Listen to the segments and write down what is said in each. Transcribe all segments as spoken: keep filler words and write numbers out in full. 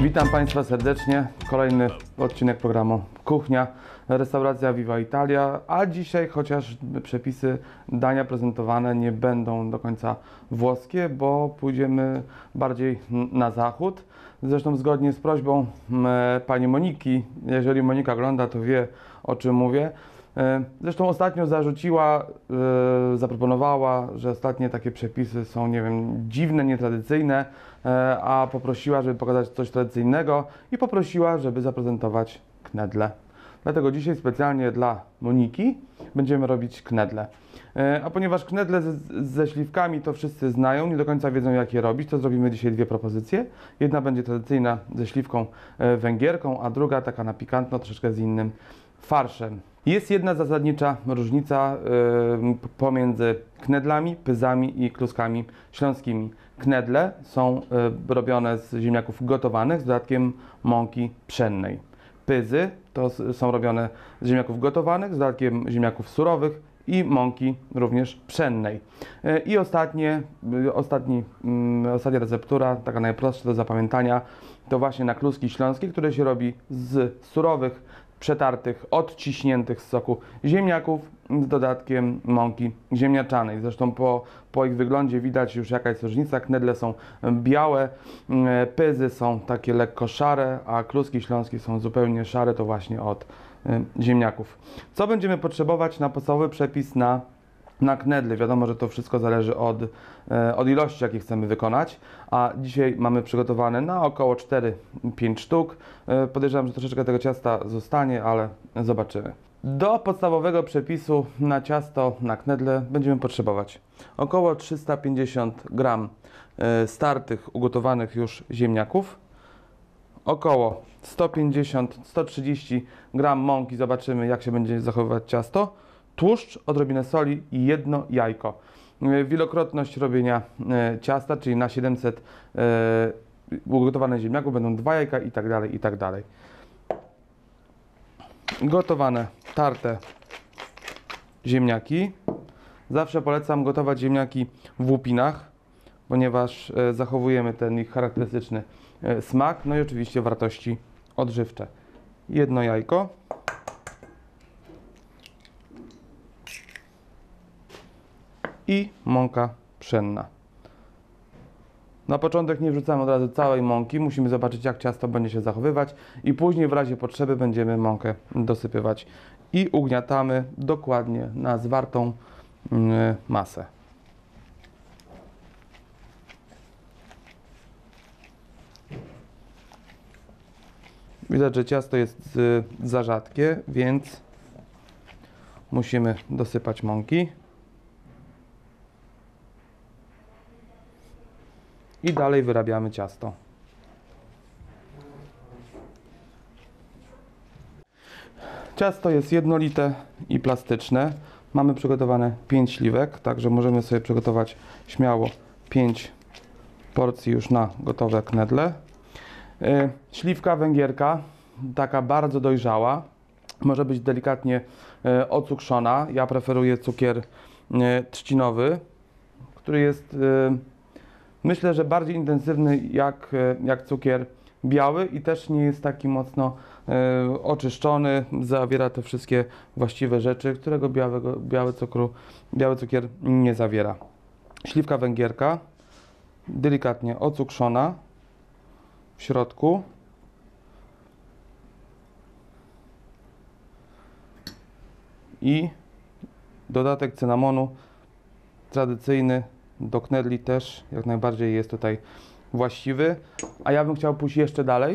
Witam Państwa serdecznie. Kolejny odcinek programu Kuchnia, restauracja Viva Italia, a dzisiaj chociaż przepisy dania prezentowane nie będą do końca włoskie, bo pójdziemy bardziej na zachód. Zresztą zgodnie z prośbą pani Moniki, jeżeli Monika ogląda, to wie, o czym mówię. Zresztą ostatnio zarzuciła, zaproponowała, że ostatnie takie przepisy są, nie wiem, dziwne, nietradycyjne, a poprosiła, żeby pokazać coś tradycyjnego i poprosiła, żeby zaprezentować knedle. Dlatego dzisiaj specjalnie dla Moniki będziemy robić knedle. A ponieważ knedle ze, ze śliwkami to wszyscy znają, nie do końca wiedzą, jak je robić, to zrobimy dzisiaj dwie propozycje. Jedna będzie tradycyjna ze śliwką węgierką, a druga taka na pikantno, troszeczkę z innym farszem. Jest jedna zasadnicza różnica y, pomiędzy knedlami, pyzami i kluskami śląskimi. Knedle są y, robione z ziemniaków gotowanych z dodatkiem mąki pszennej. Pyzy to są robione z ziemniaków gotowanych z dodatkiem ziemniaków surowych i mąki również pszennej. Y, I ostatnie, y, ostatni, y, ostatnia receptura, taka najprostsza do zapamiętania, to właśnie na kluski śląskie, które się robi z surowych, przetartych, odciśniętych z soku ziemniaków z dodatkiem mąki ziemniaczanej. Zresztą po, po ich wyglądzie widać już, jaka jest różnica. Knedle są białe, pyzy są takie lekko szare, a kluski śląskie są zupełnie szare, to właśnie od ziemniaków. Co będziemy potrzebować na podstawowy przepis na na knedle? Wiadomo, że to wszystko zależy od, od ilości, jakie chcemy wykonać, a dzisiaj mamy przygotowane na około cztery pięć sztuk. Podejrzewam, że troszeczkę tego ciasta zostanie, ale zobaczymy. Do podstawowego przepisu na ciasto na knedle będziemy potrzebować około trzysta pięćdziesiąt gram startych, ugotowanych już ziemniaków, około sto pięćdziesiąt do stu trzydziestu gram mąki, zobaczymy, jak się będzie zachowywać ciasto, tłuszcz, odrobinę soli i jedno jajko. Wielokrotność robienia ciasta, czyli na siedemset ugotowanych ziemniaków będą dwa jajka i tak dalej, i tak dalej. Gotowane, tarte ziemniaki. Zawsze polecam gotować ziemniaki w łupinach, ponieważ zachowujemy ten ich charakterystyczny smak, no i oczywiście wartości odżywcze. Jedno jajko. I mąka pszenna. Na początek nie wrzucamy od razu całej mąki, musimy zobaczyć, jak ciasto będzie się zachowywać i później w razie potrzeby będziemy mąkę dosypywać i ugniatamy dokładnie na zwartą yy, masę. Widać, że ciasto jest yy, za rzadkie, więc musimy dosypać mąki. I dalej wyrabiamy ciasto. Ciasto jest jednolite i plastyczne. Mamy przygotowane pięć śliwek, także możemy sobie przygotować śmiało pięć porcji już na gotowe knedle. Yy, śliwka węgierka, taka bardzo dojrzała, może być delikatnie yy, ocukrzona. Ja preferuję cukier yy, trzcinowy, który jest yy, myślę, że bardziej intensywny jak, jak cukier biały i też nie jest taki mocno e, oczyszczony, zawiera te wszystkie właściwe rzeczy, którego białego, biały, cukru, biały cukier nie zawiera. Śliwka węgierka, delikatnie ocukrzona w środku. I dodatek cynamonu tradycyjny do knedli też jak najbardziej jest tutaj właściwy, a ja bym chciał pójść jeszcze dalej.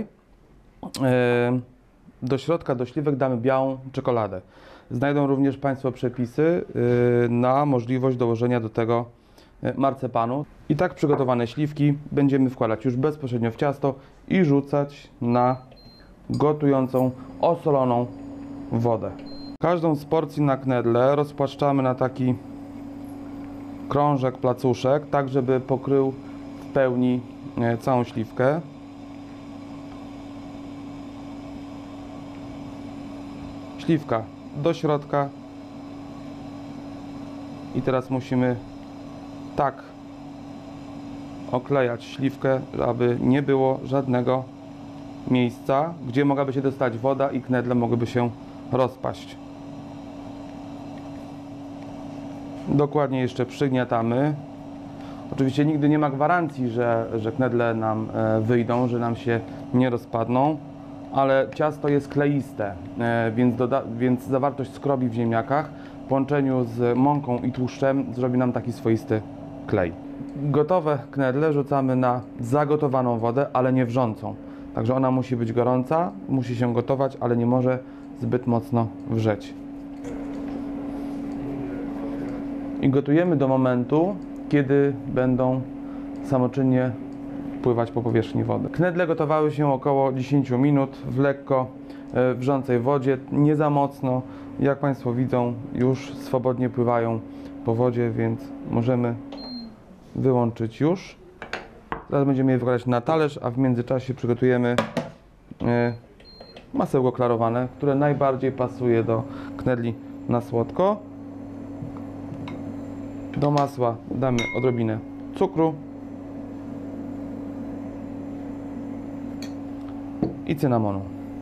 Do środka, do śliwek damy białą czekoladę. Znajdą również Państwo przepisy na możliwość dołożenia do tego marcepanu. I tak przygotowane śliwki będziemy wkładać już bezpośrednio w ciasto i rzucać na gotującą, osoloną wodę. Każdą z porcji na knedle rozpłaszczamy na taki krążek, placuszek, tak żeby pokrył w pełni całą śliwkę. Śliwka do środka i teraz musimy tak oklejać śliwkę, aby nie było żadnego miejsca, gdzie mogłaby się dostać woda i knedle mogłyby się rozpaść. Dokładnie jeszcze przygniatamy. Oczywiście nigdy nie ma gwarancji, że, że knedle nam e, wyjdą, że nam się nie rozpadną, ale ciasto jest kleiste, e, więc, doda więc zawartość skrobi w ziemniakach w połączeniu z mąką i tłuszczem zrobi nam taki swoisty klej. Gotowe knedle rzucamy na zagotowaną wodę, ale nie wrzącą. Także ona musi być gorąca, musi się gotować, ale nie może zbyt mocno wrzeć. I gotujemy do momentu, kiedy będą samoczynnie pływać po powierzchni wody. Knedle gotowały się około dziesięć minut w lekko wrzącej wodzie, nie za mocno. Jak Państwo widzą, już swobodnie pływają po wodzie, więc możemy wyłączyć już. Teraz będziemy je wykładać na talerz, a w międzyczasie przygotujemy masełko klarowane, które najbardziej pasuje do knedli na słodko. Do masła damy odrobinę cukru i cynamonu.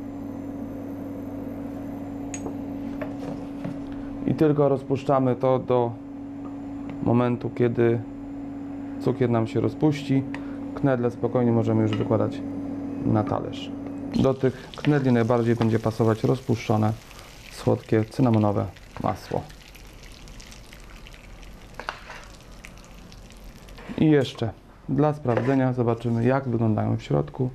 I tylko rozpuszczamy to do momentu, kiedy cukier nam się rozpuści. Knedle spokojnie możemy już wykładać na talerz. Do tych knedli najbardziej będzie pasować rozpuszczone, słodkie, cynamonowe masło. I jeszcze dla sprawdzenia zobaczymy, jak wyglądają w środku.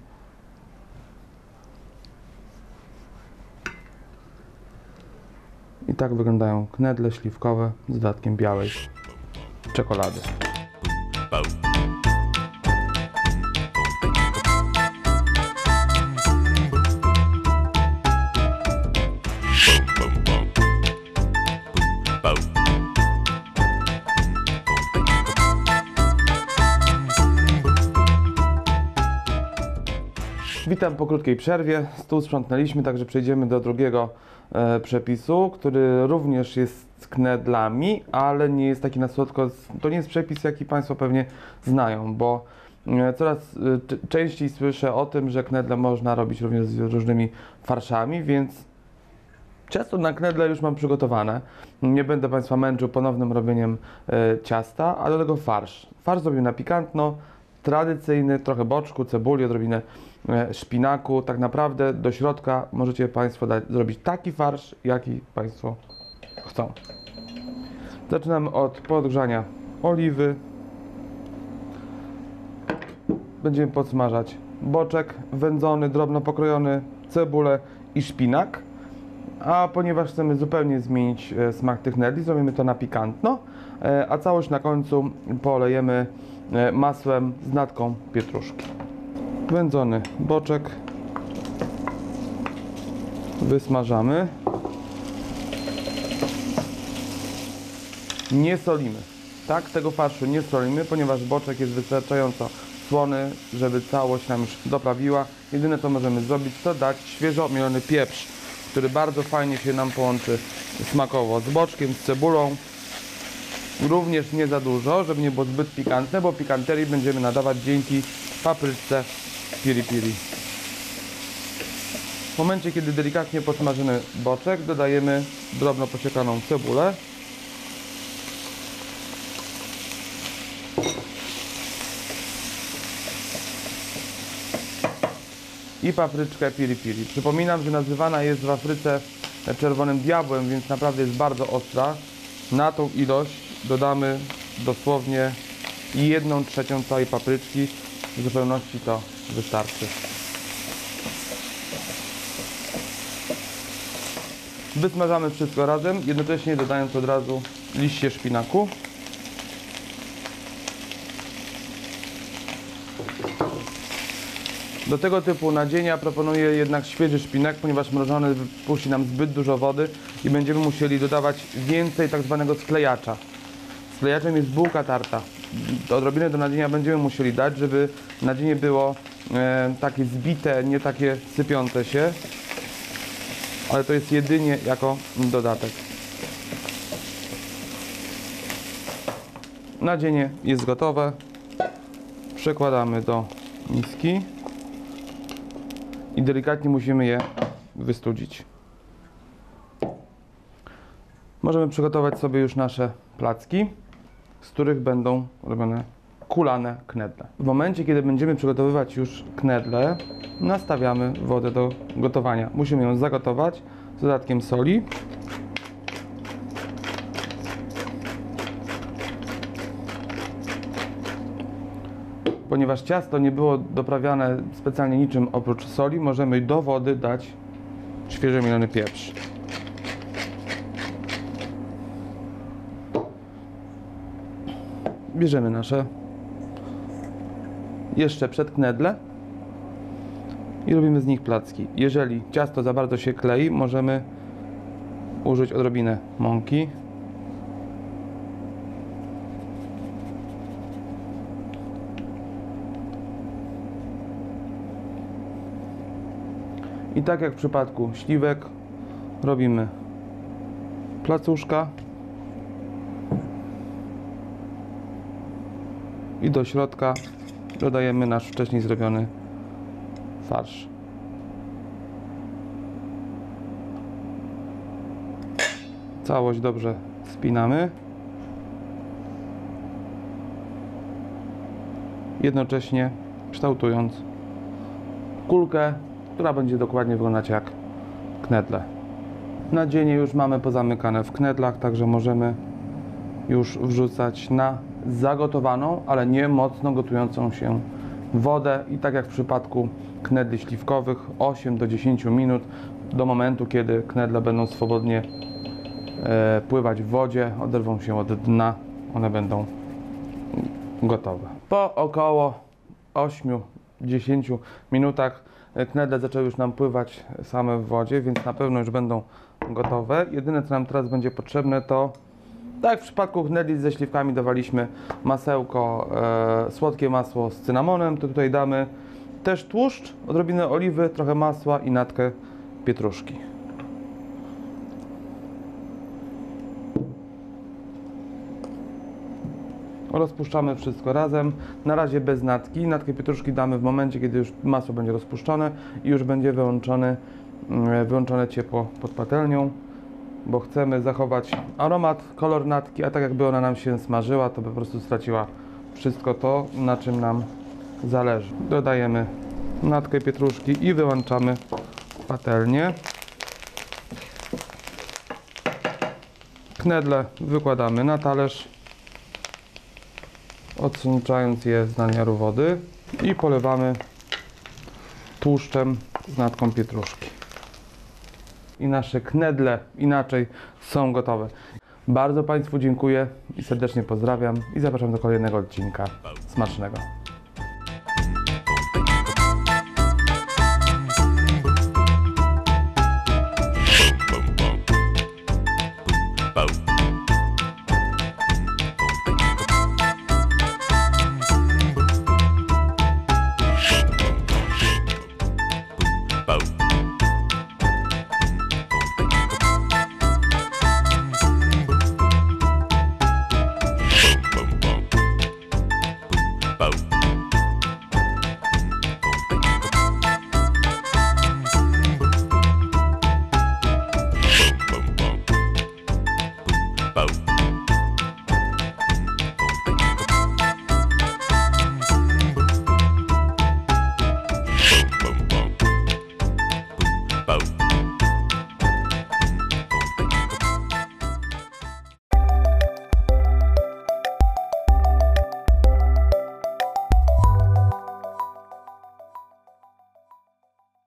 I tak wyglądają knedle śliwkowe z dodatkiem białej czekolady. Witam po krótkiej przerwie. Stół sprzątnęliśmy, także przejdziemy do drugiego e, przepisu, który również jest z knedlami, ale nie jest taki na słodko. To nie jest przepis, jaki Państwo pewnie znają, bo e, coraz e, częściej słyszę o tym, że knedle można robić również z różnymi farszami, więc ciasto na knedle już mam przygotowane. Nie będę Państwa męczył ponownym robieniem e, ciasta, a do tego farsz. Farsz zrobię na pikantno, tradycyjny, trochę boczku, cebuli, odrobinę szpinaku. Tak naprawdę do środka możecie Państwo dać, zrobić taki farsz, jaki Państwo chcą. Zaczynamy od podgrzania oliwy. Będziemy podsmażać boczek wędzony, drobno pokrojony, cebulę i szpinak. A ponieważ chcemy zupełnie zmienić smak tych knedli, zrobimy to na pikantno, a całość na końcu polejemy masłem z natką pietruszki. Wędzony boczek wysmażamy. Nie solimy. Tak, tego farszu nie solimy, ponieważ boczek jest wystarczająco słony, żeby całość nam już doprawiła. Jedyne co możemy zrobić, to dać świeżo mielony pieprz, który bardzo fajnie się nam połączy smakowo z boczkiem, z cebulą. Również nie za dużo, żeby nie było zbyt pikantne, bo pikanterii będziemy nadawać dzięki papryczce piri piri. W momencie, kiedy delikatnie podsmażymy boczek, dodajemy drobno posiekaną cebulę. I papryczkę piri piri. Przypominam, że nazywana jest w Afryce czerwonym diabłem, więc naprawdę jest bardzo ostra. Na tą ilość dodamy dosłownie jedną trzecią całej papryczki. W zupełności to wystarczy. Wysmażamy wszystko razem, jednocześnie dodając od razu liście szpinaku. Do tego typu nadzienia proponuję jednak świeży szpinak, ponieważ mrożony wypuści nam zbyt dużo wody i będziemy musieli dodawać więcej tak zwanego sklejacza. Sklejaczem jest bułka tarta. Odrobinę do nadzienia będziemy musieli dać, żeby nadzienie było e, takie zbite, nie takie sypiące się, ale to jest jedynie jako dodatek. Nadzienie jest gotowe. Przekładamy do miski i delikatnie musimy je wystudzić. Możemy przygotować sobie już nasze placki, z których będą robione kulane knedle. W momencie, kiedy będziemy przygotowywać już knedle, nastawiamy wodę do gotowania. Musimy ją zagotować z dodatkiem soli. Ponieważ ciasto nie było doprawiane specjalnie niczym oprócz soli, możemy do wody dać świeżo mielony pieprz. Bierzemy nasze jeszcze przed knedle i robimy z nich placki. Jeżeli ciasto za bardzo się klei, możemy użyć odrobinę mąki. I tak jak w przypadku śliwek, robimy placuszka i do środka dodajemy nasz wcześniej zrobiony farsz. Całość dobrze spinamy, jednocześnie kształtując kulkę, która będzie dokładnie wyglądać jak knedle. Nadzienie już mamy pozamykane w knedlach, także możemy już wrzucać na zagotowaną, ale nie mocno gotującą się wodę i tak jak w przypadku knedli śliwkowych, osiem do dziesięciu minut do momentu, kiedy knedle będą swobodnie e, pływać w wodzie, oderwą się od dna, one będą gotowe. Po około ośmiu do dziesięciu minutach knedle zaczęły już nam pływać same w wodzie, więc na pewno już będą gotowe. Jedyne co nam teraz będzie potrzebne to, tak jak w przypadku knedli ze śliwkami dawaliśmy masełko, e, słodkie masło z cynamonem, to tutaj damy też tłuszcz, odrobinę oliwy, trochę masła i natkę pietruszki. Rozpuszczamy wszystko razem, na razie bez natki. Natkę pietruszki damy w momencie, kiedy już masło będzie rozpuszczone i już będzie wyłączone, wyłączone ciepło pod patelnią, bo chcemy zachować aromat, kolor natki, a tak jakby ona nam się smażyła, to by po prostu straciła wszystko to, na czym nam zależy. Dodajemy natkę pietruszki i wyłączamy patelnię. Knedle wykładamy na talerz, odsączając je z nadmiaru wody i polewamy tłuszczem z natką pietruszki. I nasze knedle inaczej są gotowe. Bardzo Państwu dziękuję i serdecznie pozdrawiam i zapraszam do kolejnego odcinka. Smacznego!